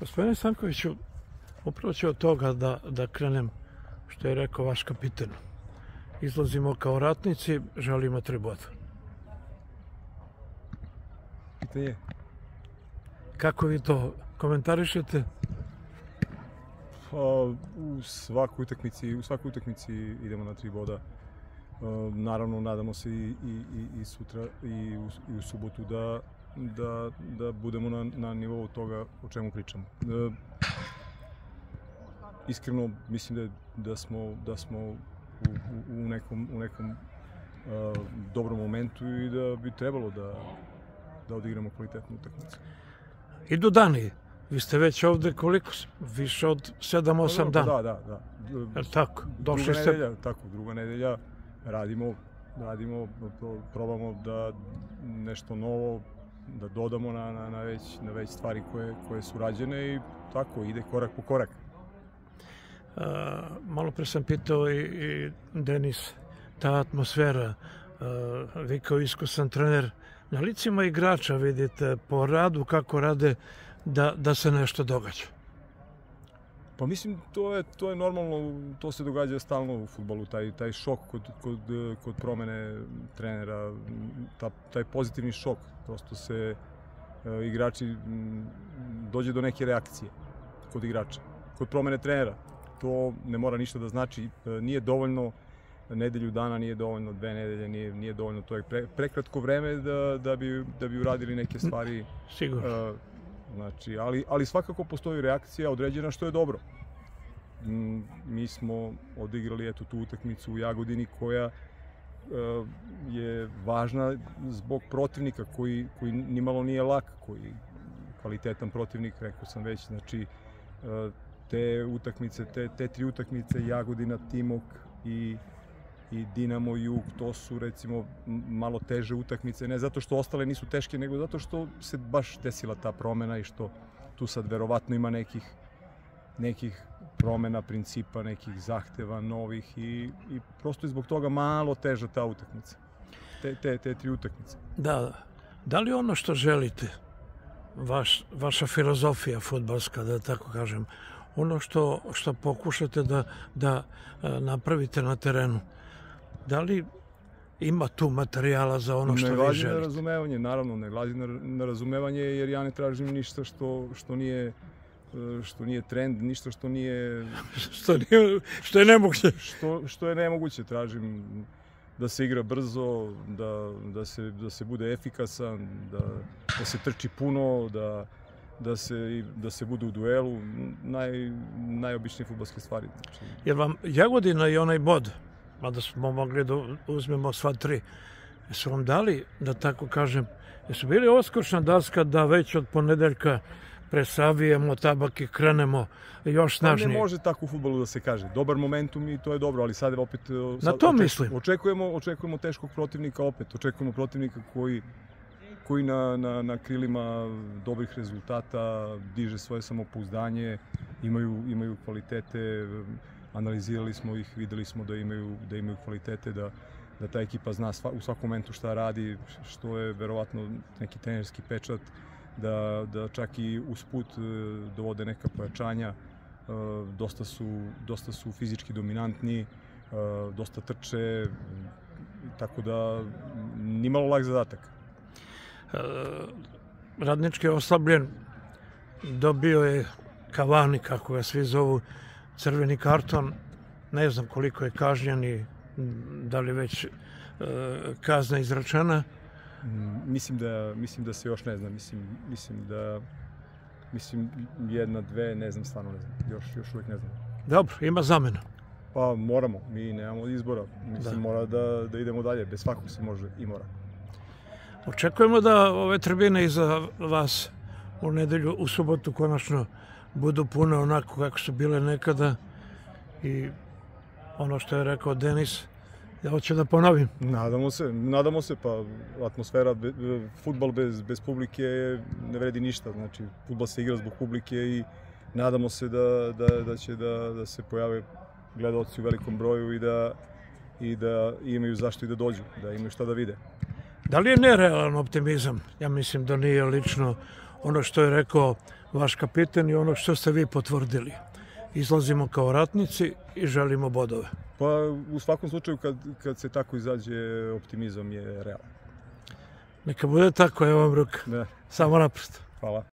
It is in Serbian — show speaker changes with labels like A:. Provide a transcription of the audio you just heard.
A: Gospodine Stankoviću, upravo ću od toga da krenem što je rekao vaš kapitan. Izlazimo kao ratnici, želimo 3 boda.
B: Pitanje?
A: Kako vi to komentarišete?
B: U svakoj utakmici idemo na 3 boda. Naravno, nadamo se i sutra i u subotu da budemo na nivou toga o čemu pričamo. Iskreno mislim da smo u nekom dobrom momentu i da bi trebalo da odigramo kvalitetnu utakmicu.
A: Idu dani. Vi ste već ovde koliko? Više od 7-8 dana.
B: Da.
A: Tako, došli ste...
B: Druga nedelja radimo, probamo da nešto novo, da dodamo na već stvari koje su rađene i tako, ide korak po korak.
A: Malo pre sam pitao i Denis, ta atmosfera, vi kao iskusan trener, na licima igrača vidite po radu kako rade da se nešto događa.
B: Pa mislim, to je normalno, to se događa stalno u fudbalu, taj šok kod promene trenera, taj pozitivni šok, prosto se igrači, dođe do neke reakcije kod igrača, kod promene trenera. To ne mora ništa da znači, nije dovoljno nedelju dana, nije dovoljno 2 nedelje, nije dovoljno, to je prekratko vreme da bi uradili neke stvari.
A: Sigurno.
B: Znači, ali svakako postoji reakcija određena, što je dobro. Mi smo odigrali tu utakmicu u Jagodini koja je važna zbog protivnika koji nimalo nije lak, koji kvalitetan protivnik, rekao sam već. Znači, te utakmice, te 3 utakmice, Jagodina, Timok i Dinamo Jug, to su recimo malo teže utakmice, ne zato što ostale nisu teške, nego zato što se baš desila ta promena i što tu sad verovatno ima nekih promena principa, nekih zahteva novih i prosto je zbog toga malo teža ta utakmica, te 3 utakmice.
A: Da li ono što želite, vaša filozofija fudbalska, da tako kažem, ono što pokušate da napravite na terenu, da li ima tu materijala za ono što vi želite?
B: Ne glazi na razumevanje, naravno, ne glazi na razumevanje, jer ja ne tražim ništa što nije trend, ništa što nije...
A: Što je nemoguće.
B: Što je nemoguće, tražim da se igra brzo, da se bude efikasan, da se trči puno, da se bude u duelu, najobičnije fudbalske stvari.
A: Jer vam Jagodina i onaj bod, mada smo mogli da uzmemo sva 3, jesu vam dali, da tako kažem, jesu bili oskočna daska da već od ponedeljka presavijemo tabak i krenemo još snažnije?
B: Ne može tako u fudbalu da se kaže. Dobar momentum i to je dobro, ali sad opet...
A: Na to mislim.
B: Očekujemo teškog protivnika opet, očekujemo protivnika koji na krilima dobrih rezultata diže svoje samopouzdanje, imaju kvalitete, analizirali smo ih, videli smo da imaju kvalitete, da ta ekipa zna u svakom momentu šta radi, što je verovatno neki trenerski pečat, da čak i usput dovode neka pojačanja, dosta su fizički dominantni, dosta trče, tako da nimalo lak zadatak.
A: Radnički je oslabljen, dobio je Cavani, kako ga svi zovu, crveni karton, ne znam koliko je kažnjen i da li već kazna izrečena.
B: Mislim da se još ne zna, mislim 1, 2, ne znam, stvarno ne znam, još uvijek ne znam.
A: Dobro, ima zamena.
B: Pa moramo, mi nemamo izbora, mislim mora da idemo dalje, bez svakog se može i mora.
A: Očekujemo da ove tribine iza vas u nedelju, u subotu konačno budu pune onako kako su bile nekada i ono što je rekao Denis, ja hoću da ponovim.
B: Nadamo se, pa atmosfera, fudbal bez publike ne vredi ništa, znači fudbal se igra zbog publike i nadamo se da će da se pojave gledaoci u velikom broju i da imaju zašto i da dođu, da imaju šta da vide.
A: Da li je nerealan optimizam? Ja mislim da nije lično ono što je rekao vaš kapiten i ono što ste vi potvrdili. Izlazimo kao ratnici i želimo bodove.
B: Pa u svakom slučaju kad se tako izađe, optimizam je realan.
A: Neka bude tako, evo vam ruka.
B: Da.
A: Samo napred.
B: Hvala.